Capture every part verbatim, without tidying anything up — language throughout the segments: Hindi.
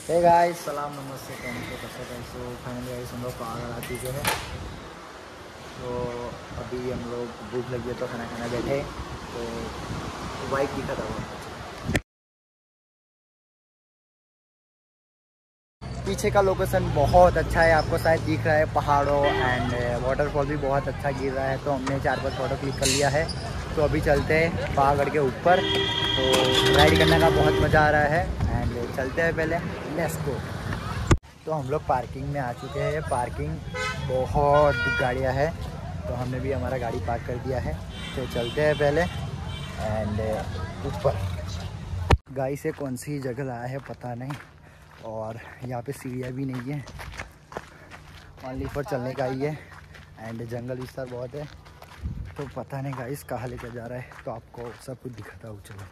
हे गाइस, सलाम नमस्ते। कैसे कैसे कैसे फाइनली गाइस हम लोग पहाड़ आ चुके हैं। तो अभी हम लोग भूख लगी है तो खाना खाना बैठे। तो वाइफ दिखा था वो पीछे का लोकेशन बहुत अच्छा है, आपको शायद दिख रहा है पहाड़ों एंड वाटरफॉल भी बहुत अच्छा गिर रहा है। तो हमने चार पांच फोटो क्लिक कर लिया है। तो अभी चलते हैं पहाड़ के ऊपर। तो राइड करने का बहुत मज़ा आ रहा है एंड चलते हैं पहले, लेट्स गो। तो हम लोग पार्किंग में आ चुके हैं। पार्किंग बहुत गाड़ियाँ हैं, तो हमने भी हमारा गाड़ी पार्क कर दिया है। तो चलते हैं पहले एंड ऊपर। गाइस ये कौन सी जगह लाया है पता नहीं, और यहाँ पे सीढ़ियाँ भी नहीं है, ओनली पर चलने का ही है एंड जंगल विस्तार बहुत है। तो पता नहीं गाइस कहाँ लेकर जा रहा है, तो आपको सब कुछ दिखाता हूँ, चलो।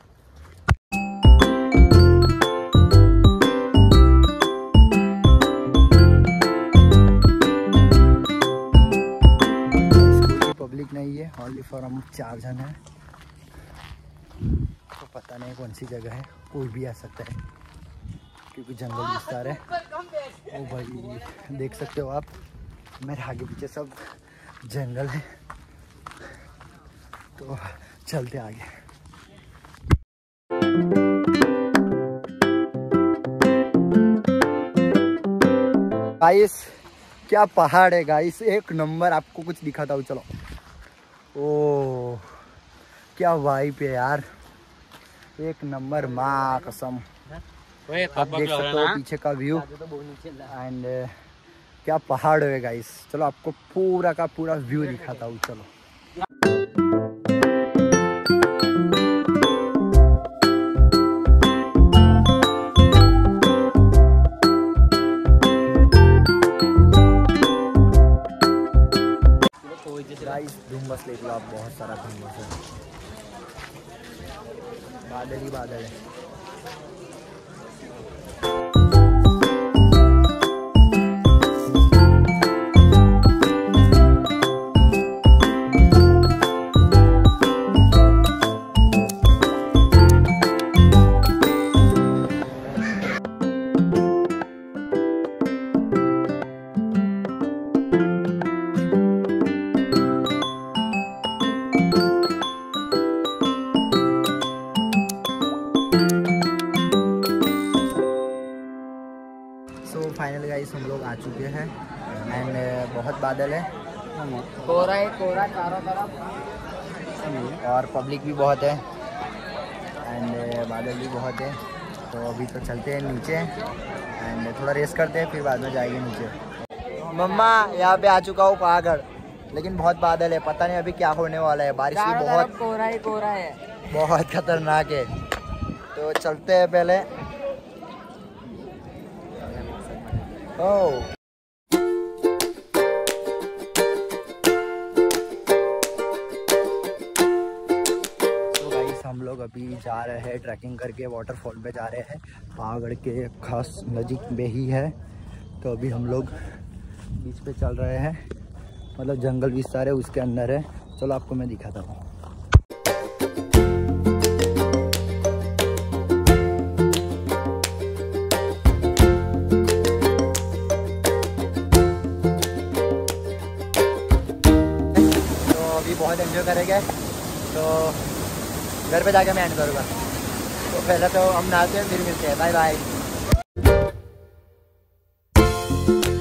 पब्लिक नहीं है, ओनली फॉर हम चार जन हैं। तो पता नहीं कौन सी जगह है, कोई भी आ सकता है क्योंकि जंगल विस्तार है। ओ भाई देख सकते हो आप, मेरे आगे पीछे सब जंगल है। तो चलते आगे। गाइस क्या पहाड़ है गाइस, एक नंबर। आपको कुछ दिखाता हूँ, चलो। ओ क्या वाइब है यार, एक नंबर माँ कसम। आप देख सकते हो पीछे का व्यू एंड क्या पहाड़ है गाइस। चलो आपको पूरा का पूरा व्यू दिखाता हूँ, चलो। गाइस धुम्मस देख लो आप, बहुत सारा धुम्मस है, बादल ही बादल है। सो फाइनल गाइस हम लोग आ चुके हैं एंड बहुत बादल है, कोहरा है, कोहरा चारों तरफ और पब्लिक भी बहुत है एंड बादल भी बहुत है। तो अभी तो चलते हैं नीचे एंड थोड़ा रेस्ट करते हैं, फिर बाद में जाएंगे नीचे। मम्मा यहाँ पे आ चुका हूँ पहाड़, लेकिन बहुत बादल है, पता नहीं अभी क्या होने वाला है। बारिश भी बहुत, कोहरा ही कोहरा है, बहुत खतरनाक है। तो चलते हैं पहले। Oh. तो गाइस हम लोग अभी जा रहे हैं ट्रैकिंग करके, वाटरफॉल पे जा रहे हैं, पहाड़ के खास नज़दीक में ही है। तो अभी हम लोग बीच पे चल रहे हैं, मतलब जंगल विस्तार है उसके अंदर है। चलो आपको मैं दिखाता हूँ। बहुत एंजॉय करेंगे, तो घर पे जाके मैं एंड करूँगा। तो पहले तो हम नहाते हैं, फिर मिलते हैं, बाय बाय।